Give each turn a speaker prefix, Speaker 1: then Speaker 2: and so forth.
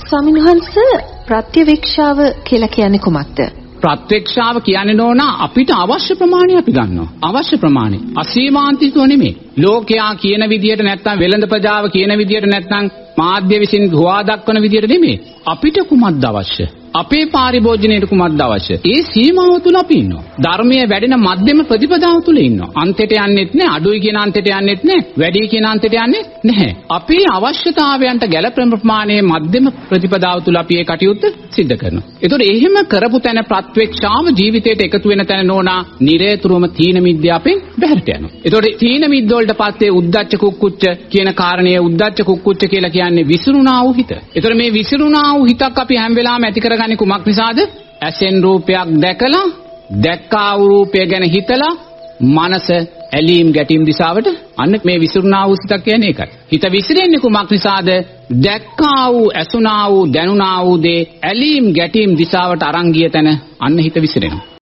Speaker 1: ස්වාමීන් වහන්සේ ප්‍රත්‍යවේක්ෂාව කියලා කියන්නේ කොහොමද?
Speaker 2: ප්‍රත්‍යක්ෂාව කියන්නේ නෝනා අපිට අවශ්‍ය ප්‍රමාණය අපි ගන්නවා. අවශ්‍ය ප්‍රමාණය. අසීමාන්තිකව නෙමෙයි. ලෝකයා කියන විදියට නැත්නම් වෙළඳ ප්‍රජාව කියන විදියට නැත්නම් මාධ්‍ය විසින් හොවා දක්වන විදියට නෙමෙයි. අපිට කුමක්ද අවශ්‍ය? අපේ පාරිභෝජනයට කුමක්ද අවශ්‍ය? ඒ සීමාව තුල අපි ඉන්නවා. ධර්මයේ වැඩෙන මධ්‍යම ප්‍රතිපදාව තුල ඉන්නවා. අන්තයට යන්නෙත් නැහැ, අඩුයි කියන අන්තයට යන්නෙත් නැහැ, වැඩි කියන අන්තයට යන්නේ නැහැ. අපේ අවශ්‍යතාවයන්ට ගැළපෙන ප්‍රමාණයේ මධ්‍යම ප්‍රතිපදාව තුල අපි ඒ කටයුත්ත සිද්ධ කරනවා. ඒතකොට එහෙම කරපු තැන ප්‍රත්‍යක්ෂාව ජීවිතයට එකතු වෙන තැන නෝනා නිරේතුරුවම තීන මිද්‍ය අපෙන් බැහැරට යනවා. ඒතකොට තීන මිද්ද වලට පස්සේ උද්දච්ච කුක්කුච්ච කියන කාරණය උද්දච්ච කුක්කුච්ච කියලා කියන්නේ විසිරුණා වූ හිත. ඒතකොට මේ විසිරුණා වූ හිතක් අපි හැම වෙලාවෙම ඇති කරගන්නේ කුමක් නිසාද? ඇසෙන් රූපයක් දැකලා දැක්කා වූ රූපය ගැන හිතලා මනස ඇලීම් ගැටීම් දිශාවට අන්න මේ විසිරුණා වූ සිතක් කියන්නේ ඒකයි. හිත විසිරෙන්නේ කුමක් නිසාද? දැක්කා වූ ඇසුණා වූ දැනුණා වූ දේ ඇලීම් ගැටීම් දිශාවට අරන් ගිය තැන අන්න හිත විසිරෙනවා.